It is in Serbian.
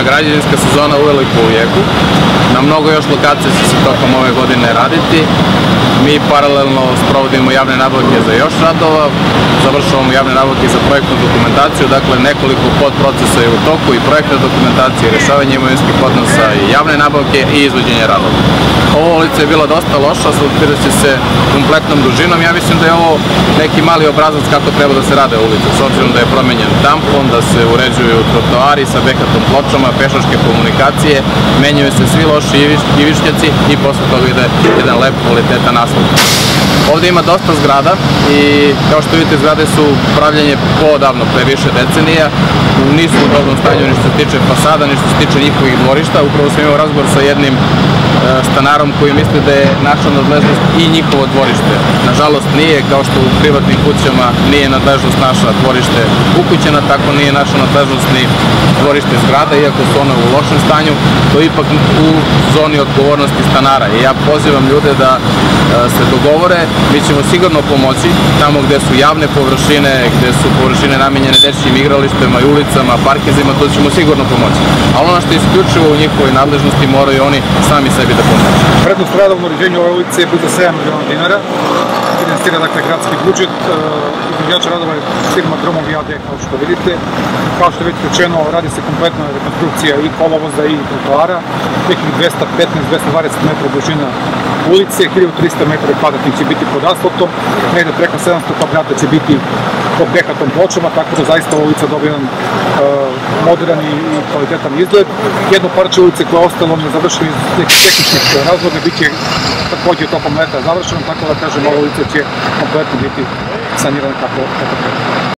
građevinska sezona uveliko u jeku. Na mnogo još lokacija će se tokom ove godine raditi. Mi paralelno sprovodimo javne nabavke za još radova, završavamo javne nabavke za projektnu dokumentaciju, dakle nekoliko podprocesa je u toku i projektna dokumentacija, rešavanje imovinskih odnosa i javne nabavke i izvođenje radova. Ova ulica je bila dosta loša, asfaltirat će se kompletnom dužinom. Ja mislim da je ovo neki mali obrazac kako treba da se rade ulice, s obzirom da je promenjen tampon, da se uređuju trotoari sa behatom pločama, pešačke komunikacije, menjaju se svi loši ivičnjaci i posle toga ide jedan lep kvalitetan asfalt. Ovde ima dosta zgrada i kao što vidite zgrade su pravljene poodavno pre više decenija, nisu u dobrom stanju ni što se tiče fasada, ni što se tiče njihovih dvorišta. Upravo sam imao razgovor sa jednim stanarom koji misli da je naša nadležnost i njihovo dvorište. Nažalost nije, kao što u privatnim kućama nije nadležnost naša dvorište ukućena, tako nije naša nadležnost ni dvorište zgrada, iako su one u lošem stanju, to je ipak u zoni odgovornosti stanara. I ja pozivam ljude da se dogovore, mi ćemo sigurno pomoći tamo gde su javne površine, gde su površine namenjene dečijim igralištima i ulicama, parkizima, to ćemo sigurno pomoći. Ali ono što je isključivo u njihovoj nadležnosti moraju oni sami sebi da pomoći. Vrednost radovno uređenje ove ulice je blizu 7 miliona dinara. Finansira dakle gradski budžet. Izvođač radova je firma Gromovi AD, kao što vidite. Kao što je već rečeno, radi se kompletna rekonstrukcija i kolovoza i trotoara. Nekih 215-220 metra dužina ulice, 1300 metra kvadratnih će biti pod asfaltom, negde preko 700 kvadrata će biti pod behatom pločama, tako da zaista ova ulica dobije jedan modern i kvalitetan izgled. Jedno parče ulice koje je ostalo nezavršeno iz nekih tehničkih razloga bit će takođe tokom leta završeno, tako da kažem, ova ulica će kompletno biti sanirana kako treba.